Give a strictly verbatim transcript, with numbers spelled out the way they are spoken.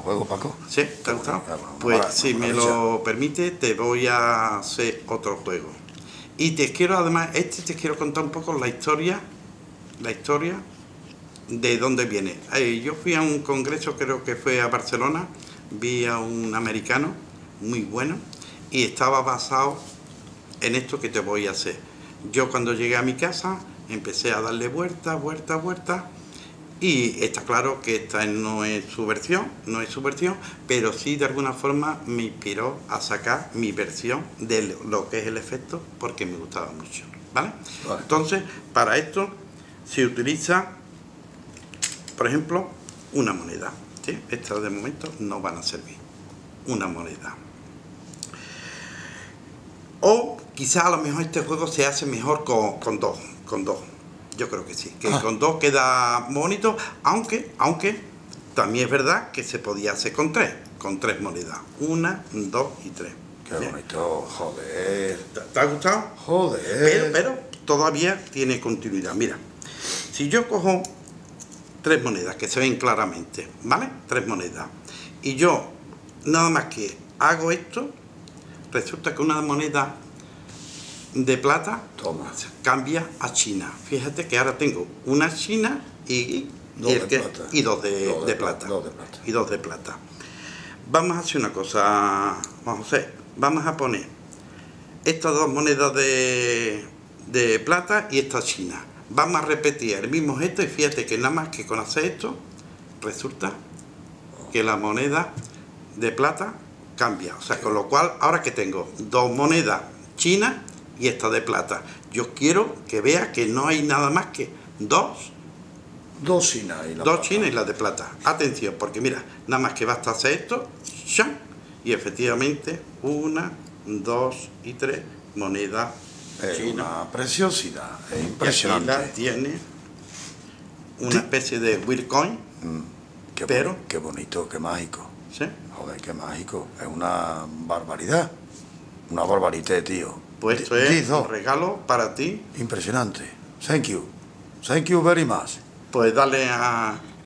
juego, Paco? ¿Sí? ¿Te ha gustado? Pues si me lo permite, te voy a hacer otro juego. Y te quiero, además, este te quiero contar un poco la historia, la historia de dónde viene. Eh, yo fui a un congreso, creo que fue a Barcelona, vi a un americano muy bueno y estaba basado en esto que te voy a hacer. Yo cuando llegué a mi casa empecé a darle vueltas, vueltas, vueltas. Y está claro que esta no es su versión, no es su versión, pero sí de alguna forma me inspiró a sacar mi versión de lo que es el efecto, porque me gustaba mucho, ¿vale? Vale. Entonces, para esto se utiliza, por ejemplo, una moneda, ¿sí? Estas de momento no van a servir. Una moneda. O quizá a lo mejor este juego se hace mejor con, con dos, con dos. Yo creo que sí, que ah. con dos queda bonito, aunque, aunque también es verdad que se podía hacer con tres, con tres monedas, una, dos y tres. Qué ¿sí? bonito, joder. ¿Te, te ha gustado? Joder. Pero, pero todavía tiene continuidad. Mira, si yo cojo tres monedas que se ven claramente, ¿vale? Tres monedas. Y yo nada más que hago esto, resulta que una moneda de plata Toma. cambia a China. Fíjate que ahora tengo una China y, dos, y, de que, plata. y dos de, dos de, de plata. Dos de plata. Y dos de plata. Vamos a hacer una cosa, vamos a hacer, vamos a poner estas dos monedas de, de plata y esta China. Vamos a repetir el mismo gesto y fíjate que nada más que con hacer esto, resulta que la moneda de plata cambia. O sea, con lo cual, ahora que tengo dos monedas chinas y esta de plata, yo quiero que vea que no hay nada más que dos dos chinas y la dos plata. chinas y la de plata. Atención, porque mira, nada más que basta hacer esto, ¡shan! Y efectivamente una, dos y tres monedas es chinas. Una preciosidad, es impresionante. Y aquí la tiene una especie de weird coin, mm, qué pero qué bonito, qué mágico. ¿Sí? Joder, qué mágico, es una barbaridad, una barbaridad, tío. Pues esto es un regalo para ti. Impresionante. Thank you. Thank you very much. Pues dale a